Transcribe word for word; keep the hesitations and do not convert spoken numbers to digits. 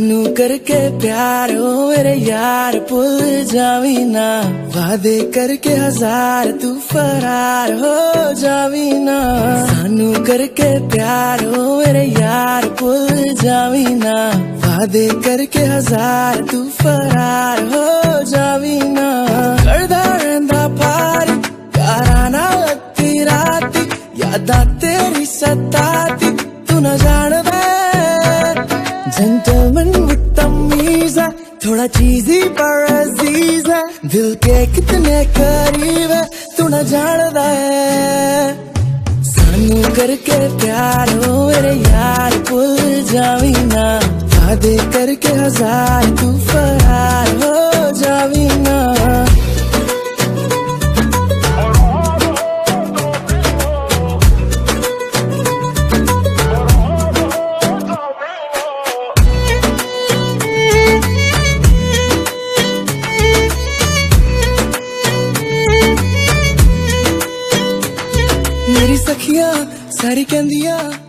सानू करके प्यार हो मेरे यार भुल जावी ना, वादे करके हजार तू फरार हो जावी ना। सानू करके प्यार हो मेरे यार भुल जावी ना, वादे करके हजार तू फरार हो जावी ना। करदा रहिंदा पार कारा ना अद्धी राती, यादां तेरी सताती तू ना जानदा। जेंटलमैन विद तमीज है, थोड़ा चीज़ी पर अजीज है, दिल के कितने करीब है तू ना जानदा है। सानू करके प्यार हो मेरे यार भुल जावी ना, वादे करके हजार तू फरार हो जावी ना। मेरी सखियां सारी कहंदियां